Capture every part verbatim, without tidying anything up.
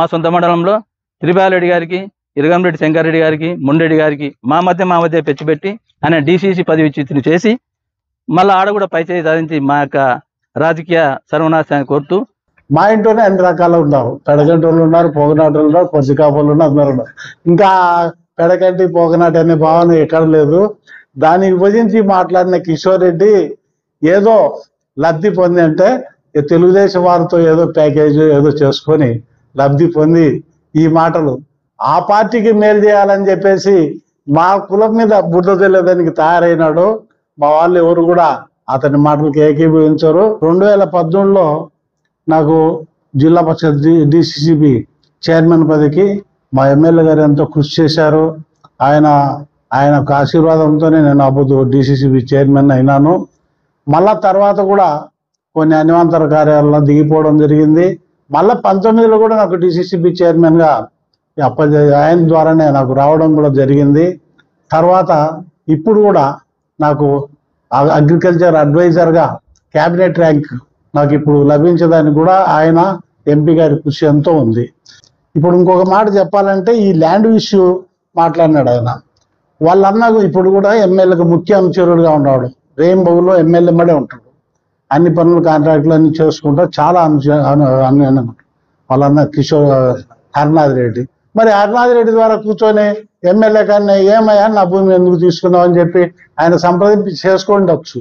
మా సొంత మండలంలో త్రిపాలరెడ్డి గారికి, ఇరగంరెడ్డి శంకర్రెడ్డి గారికి, ముండెడ్డి గారికి మా మధ్య మా మధ్య పెచ్చిపెట్టి ఆయన డీసీసీ పదవి ఇచ్చి చేసి మళ్ళీ ఆడ కూడా పైచేయి సాధించి మా యొక్క రాజకీయ సర్వనాశాన్ని కోరుతూ మా ఇంట్లోనే అన్ని రకాలు ఉన్నారు. పెడగంటోళ్ళు ఉన్నారు, పోగనాటోళ్ళు ఉన్నారు, కొద్దికాపులు ఉన్నారు, అందరు ఉన్నారు. ఇంకా పెడకంటి పోగనాటి అనే భావన ఎక్కడ లేదు. దానికి భజించి మాట్లాడిన కిషోర్ రెడ్డి ఏదో లబ్ధి పొంది అంటే తెలుగుదేశం వారితో ఏదో ప్యాకేజ్ ఏదో చేసుకొని లబ్ధి పొంది ఈ మాటలు ఆ పార్టీకి మేలు చేయాలని చెప్పేసి మా కులం మీద బుద్ధ తెలియదానికి తయారైనాడు. మా వాళ్ళు ఎవరు కూడా అతని మాటలకు ఏకీభవించారు. రెండు వేల పద్దెనిమిదిలో నాకు జిల్లా పరిషత్ డిసిసిబి చైర్మన్ పదవికి మా ఎమ్మెల్యే గారు ఎంతో కృషి చేశారు. ఆయన ఆయన ఆశీర్వాదంతోనే నేను అప్పుడు డిసిసిబి చైర్మన్ అయినాను. మళ్ళా తర్వాత కూడా కొన్ని అనివాంతర కార్యాలలో దిగిపోవడం జరిగింది. మళ్ళా పంతొమ్మిదిలో కూడా నాకు డిసిసిబి చైర్మన్గా అప్ప ఆయన ద్వారానే నాకు రావడం కూడా జరిగింది. తర్వాత ఇప్పుడు కూడా నాకు అగ్రికల్చర్ అడ్వైజర్గా క్యాబినెట్ ర్యాంక్ నాకు ఇప్పుడు లభించడానికి కూడా ఆయన ఎంపీ గారి కృషి ఎంతో ఉంది. ఇప్పుడు ఇంకొక మాట చెప్పాలంటే ఈ ల్యాండ్ ఇష్యూ మాట్లాడినాడు ఆయన. వాళ్ళన్న ఇప్పుడు కూడా ఎమ్మెల్యేకి ముఖ్య అనుచరుడుగా ఉన్నాడు. రెయిన్బోలో ఎమ్మెల్యే మడే ఉంటాడు. అన్ని పనులు కాంట్రాక్టులు అన్ని చేసుకుంటా చాలా అను వాళ్ళన్న కిషోర్ హరినాథ్ రెడ్డి. మరి హరినాథ్ రెడ్డి ద్వారా కూర్చొని ఎమ్మెల్యే కానీ ఏమయ్యా నా భూమి ఎందుకు తీసుకున్నావు అని చెప్పి ఆయన సంప్రదించి చేసుకోండొచ్చు,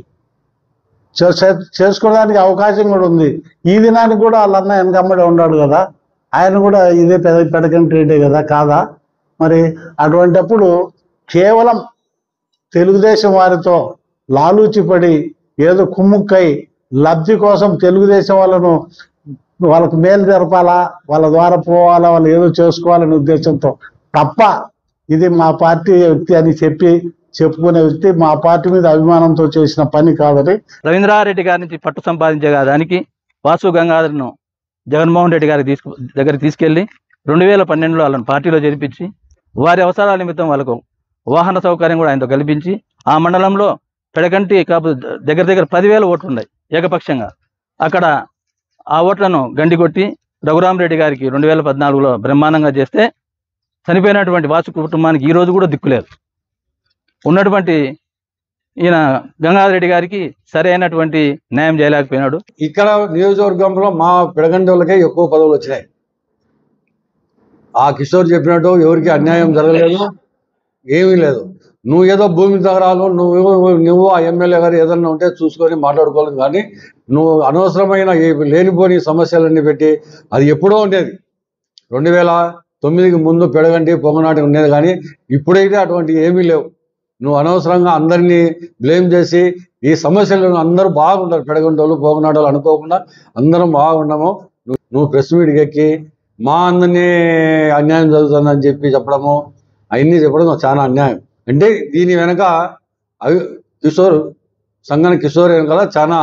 చేసుకోవడానికి అవకాశం కూడా ఉంది. ఈ దినానికి కూడా వాళ్ళన్న వెనకమ్మడే ఉన్నాడు కదా, ఆయన కూడా ఇదే పెద పెడకంటి రెడ్డే కదా కాదా? మరి అటువంటిప్పుడు కేవలం తెలుగుదేశం వారితో లాలూచిపడి ఏదో కుమ్ముక్కై లబ్ధి కోసం తెలుగుదేశం వాళ్ళను వాళ్ళకు మేలు జరపాలా, వాళ్ళ ద్వారా పోవాలా, వాళ్ళు ఏదో చేసుకోవాలనే ఉద్దేశంతో తప్ప ఇది మా పార్టీ వ్యక్తి అని చెప్పి చెప్పుకునే వ్యక్తి మా పార్టీ మీద అభిమానంతో చేసిన పని కాదని రవీంద్రారెడ్డి గారి నుంచి పట్టు సంపాదించే దానికి వాసు గంగాధర్ను జగన్మోహన్ రెడ్డి గారికి తీసుకు దగ్గరికి తీసుకెళ్లి రెండు వేల పన్నెండులో వాళ్ళని పార్టీలో చేర్పించి వారి అవసరాల నిమిత్తం వాళ్ళకు వాహన సౌకర్యం కూడా ఆయనతో కల్పించి ఆ మండలంలో పెడకంటి కాపు దగ్గర దగ్గర పదివేల ఓట్లు ఉన్నాయి ఏకపక్షంగా. అక్కడ ఆ ఓట్లను గండి కొట్టి రఘురామరెడ్డి గారికి రెండు వేల పద్నాలుగులో బ్రహ్మాండంగా చేస్తే చనిపోయినటువంటి వాసు కుటుంబానికి ఈ రోజు కూడా దిక్కులేదు. ఉన్నటువంటి ఈయన గంగాధర్ రెడ్డి గారికి సరైనటువంటి న్యాయం చేయలేకపోయినాడు. ఇక్కడ నియోజకవర్గంలో మా పెడగంటి వాళ్ళకే ఎక్కువ పదవులు వచ్చినాయి. ఆ కిషోర్ చెప్పినట్టు ఎవరికి అన్యాయం జరగలేదు, ఏమీ లేదు. నువ్వు ఏదో భూమి దగ్గరాలు నువ్వు నువ్వు ఆ ఎమ్మెల్యే గారు ఏదన్నా ఉంటే చూసుకొని మాట్లాడుకోవాలి. కానీ నువ్వు అనవసరమైన లేనిపోని సమస్యలన్నీ పెట్టి అది ఎప్పుడో ఉండేది. రెండు వేల తొమ్మిదికి ముందు పెడగంటి పొంగనాటి ఉండేది, కానీ ఇప్పుడైతే అటువంటి ఏమీ లేవు. నువ్వు అనవసరంగా అందరినీ బ్లేమ్ చేసి ఈ సమస్యలను అందరూ బాగుంటారు. పెడగంటోళ్ళు పొంగనాటోళ్ళు అనుకోకుండా అందరం బాగుండము. నువ్వు ప్రెస్ మీట్కి ఎక్కి మా అందరినీ అన్యాయం జరుగుతుందని చెప్పి చెప్పడము అవన్నీ చెప్పడం చాలా అన్యాయం. అంటే దీని వెనక అవి కిషోర్ సంగన కిషోర్ వెనకాల చాలా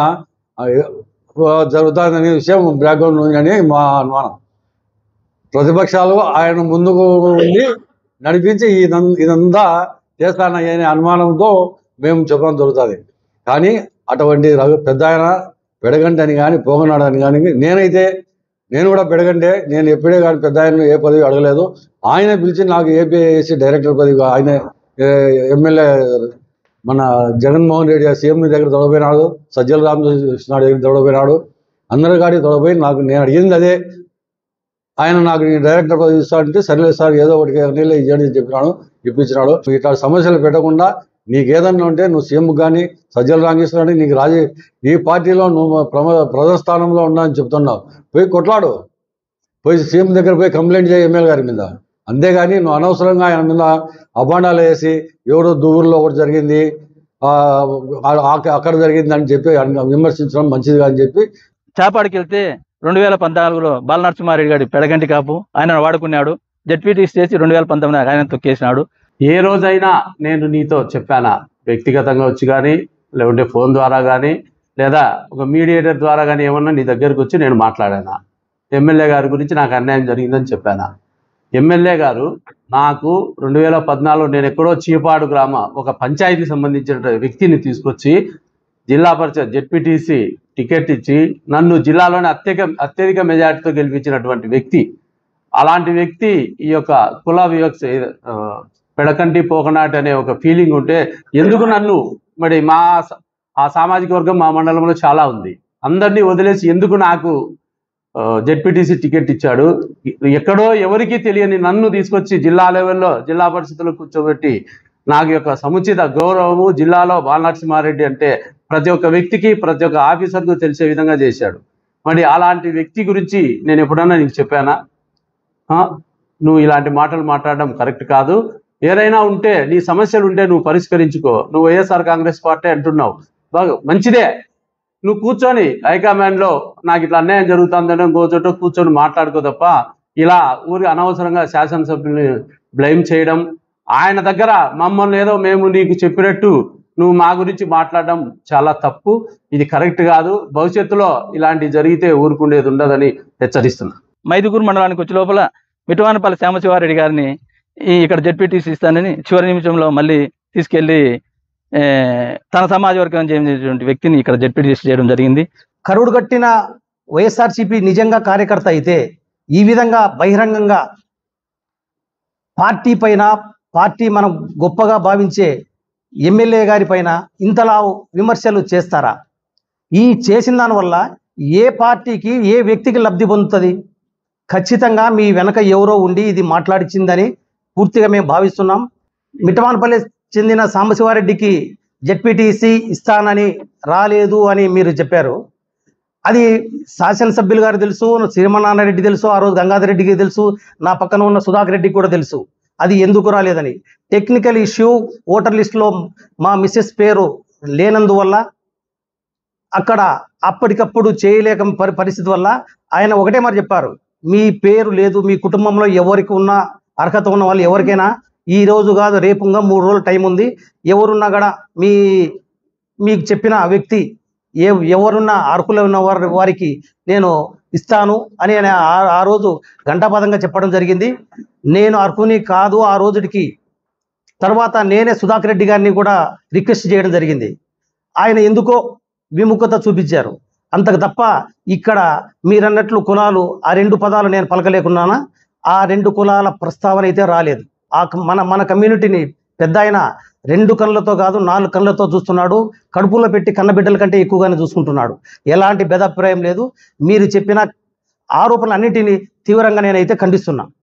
జరుగుతుందనే విషయం బ్యాక్గ్రౌండ్ ఉందని మా అనుమానం. ప్రతిపక్షాలు ఆయన ముందుకు ఉండి నడిపించి ఇదంతా చేస్తాననే అనుమానంతో మేము చెప్పడం జరుగుతుంది. కానీ అటువంటి పెద్ద ఆయన పెడగంటి అని కానీ పోగనాడు అని కానీ నేనైతే నేను కూడా పెడగంటే నేను ఎప్పుడే కానీ పెద్ద ఆయన ఏ పదవి అడగలేదు. ఆయన పిలిచి నాకు ఏపీఎస్సీ డైరెక్టర్ పదవి ఆయన ఎమ్మెల్యే మన జగన్మోహన్ రెడ్డి సీఎం దగ్గర తొడపోయినాడు, సజ్జల రామకృష్ణ దగ్గర తొడపోయినాడు, అందరి కాడికి తొడపోయి నాకు నేను అడిగింది అదే. ఆయన నాకు డైరెక్టర్ పదవి ఇస్తాడంటే సరేలేదు సార్ ఏదో ఒకటి నీళ్ళు ఇవ్వండి చెప్పినాడు, ఇప్పించినాడు. ఇట్లా సమస్యలు పెట్టకుండా నీకు ఏదన్నా ఉంటే నువ్వు సీఎం కానీ సజ్జల రామకృష్ణ నీకు రాజీ ఈ పార్టీలో నువ్వు ప్రమ ప్రజాస్థానంలో ఉన్నావని చెప్తున్నావు, పోయి కొట్లాడు, పోయి సీఎం దగ్గర పోయి కంప్లైంట్ చేయి ఎమ్మెల్యే గారి మీద. అంతేగాని నువ్వు అనవసరంగా ఆయన మీద అభాండాలు వేసి ఎవరో దూరులో ఒకటి జరిగింది అక్కడ జరిగింది అని చెప్పి విమర్శించడం మంచిది అని చెప్పి చేపాడికి వెళ్తే రెండు వేల పద్నాలుగులో బాలనరసింహారెడ్డి గారి పెడగంటి కాపు ఆయన వాడుకున్నాడు. జడ్పీటీసీ చేసి రెండు వేల పంతొమ్మిది ఆయన తొక్కేసినాడు. ఏ రోజైనా నేను నీతో చెప్పానా వ్యక్తిగతంగా వచ్చి కానీ లేకుంటే ఫోన్ ద్వారా కానీ లేదా ఒక మీడియేటర్ ద్వారా కానీ ఏమన్నా నీ దగ్గరకు వచ్చి నేను మాట్లాడానా? ఎమ్మెల్యే గారి గురించి నాకు అన్యాయం జరిగిందని చెప్పానా? ఎమ్మెల్యే గారు నాకు రెండు వేల పద్నాలుగు నేను ఎక్కడో చీపాడు గ్రామ ఒక పంచాయతీకి సంబంధించిన వ్యక్తిని తీసుకొచ్చి జిల్లా పరిషత్ జెడ్పీటీసీ టికెట్ ఇచ్చి నన్ను జిల్లాలోనే అత్యధిక అత్యధిక మెజార్టీతో గెలిపించినటువంటి వ్యక్తి. అలాంటి వ్యక్తి ఈ యొక్క కుల వివక్ష ఆ, పెడకంటి పోకనాటి అనే ఒక ఫీలింగ్ ఉంటే ఎందుకు నన్ను మరి మా స- ఆ సామాజిక వర్గం మా మండలంలో చాలా ఉంది, అందరినీ వదిలేసి ఎందుకు నాకు జెడ్పీటీసీ టికెట్ ఇచ్చాడు? ఎక్కడో ఎవరికీ తెలియని నన్ను తీసుకొచ్చి జిల్లా లెవెల్లో జిల్లా పరిషత్తులో కూర్చోబెట్టి నాకు యొక్క సముచిత గౌరవము, జిల్లాలో బాలనరసింహారెడ్డి అంటే ప్రతి ఒక్క వ్యక్తికి ప్రతి ఒక్క ఆఫీసర్కు తెలిసే విధంగా చేశాడు. మరి అలాంటి వ్యక్తి గురించి నేను ఎప్పుడన్నా నీకు చెప్పానా? ఆ, నువ్వు ఇలాంటి మాటలు మాట్లాడడం కరెక్ట్ కాదు. ఏదైనా ఉంటే నీ సమస్యలు ఉంటే నువ్వు పరిష్కరించుకో. నువ్వు వైఎస్ఆర్ కాంగ్రెస్ పార్టీ అంటున్నావు, బాగా మంచిదే. నువ్వు కూర్చొని హైకమాండ్లో నాకు ఇట్లా అన్యాయం జరుగుతుందనే కూర్చోటో కూర్చొని మాట్లాడుకో తప్ప ఇలా ఊరి అనవసరంగా శాసనసభ్యుల్ని బ్లేమ్ చేయడం, ఆయన దగ్గర మమ్మల్ని ఏదో మేము నీకు చెప్పినట్టు నువ్వు మా గురించి మాట్లాడడం చాలా తప్పు. ఇది కరెక్ట్ కాదు. భవిష్యత్తులో ఇలాంటివి జరిగితే ఊరుకుండేది ఉండదని హెచ్చరిస్తున్నా. మైదుగూరు మండలానికి వచ్చే లోపల మిఠవానపల్లి శ్యామశివారెడ్డి గారిని ఈ ఇక్కడ జెడ్పీటీసీ ఇస్తానని చివరి నిమిషంలో మళ్ళీ తీసుకెళ్లి ఏ, తన సమాజ వర్గం చేసినటువంటి వ్యక్తిని ఇక్కడ జెడ్పీటీసీ చేయడం జరిగింది. కరుడు కట్టిన వైఎస్ఆర్సీపీ నిజంగా కార్యకర్త అయితే ఈ విధంగా బహిరంగంగా పార్టీ పైన, పార్టీ మనం గొప్పగా భావించే ఎమ్మెల్యే గారి పైన ఇంతలా విమర్శలు చేస్తారా? ఈ చేసిన దానివల్ల ఏ పార్టీకి, ఏ వ్యక్తికి లబ్ధి పొందుతుంది? ఖచ్చితంగా మీ వెనక ఎవరో ఉండి ఇది మాట్లాడించిందని పూర్తిగా మేము భావిస్తున్నాం. మిఠవానపల్లి చెందిన సాంబశివారెడ్డికి జెడ్పీటీసీ ఇస్తానని రాలేదు అని మీరు చెప్పారు. అది శాసనసభ్యులు గారు తెలుసు, శ్రీమన్నారాయణరెడ్డి తెలుసు, ఆ రోజు గంగాధర్ రెడ్డికి తెలుసు, నా పక్కన ఉన్న సుధాకర్ రెడ్డికి కూడా తెలుసు అది ఎందుకు రాలేదని. టెక్నికల్ ఇష్యూ, ఓటర్ లిస్టులో మా మిస్సెస్ పేరు లేనందువల్ల అక్కడ అప్పటికప్పుడు చేయలేక పరి పరిస్థితి వల్ల ఆయన ఒకటే మరి చెప్పారు, మీ పేరు లేదు, మీ కుటుంబంలో ఎవరికి ఉన్న అర్హత ఉన్న వాళ్ళు ఎవరికైనా ఈ రోజు కాదు రేపు ఇంకా మూడు రోజులు టైం ఉంది, ఎవరున్నా కూడా మీ మీకు చెప్పిన వ్యక్తి ఏ ఎవరున్నా అర్హులు ఉన్న వారి వారికి నేను ఇస్తాను అని ఆయన ఆ- ఆ రోజు ఘంటాపదంగా చెప్పడం జరిగింది. నేను అర్హుని కాదు ఆ రోజుకి. తర్వాత నేనే సుధాకర్ రెడ్డి గారిని కూడా రిక్వెస్ట్ చేయడం జరిగింది. ఆయన ఎందుకో విముఖత చూపించారు. అంతకు తప్ప ఇక్కడ మీరన్నట్లు కులాలు, ఆ రెండు పదాలు నేను పలకలేకున్నానా, ఆ రెండు కులాల ప్రస్తావన అయితే రాలేదు. ఆ క- మన మన కమ్యూనిటీని పెద్ద ఆయన రెండు కళ్ళతో కాదు నాలుగు కళ్ళతో చూస్తున్నాడు. కడుపులో పెట్టి కన్నబిడ్డల కంటే ఎక్కువగానే చూసుకుంటున్నాడు. ఎలాంటి భేదాభిప్రాయం లేదు. మీరు చెప్పిన ఆరోపణలన్నింటినీ తీవ్రంగా నేనైతే ఖండిస్తున్నా.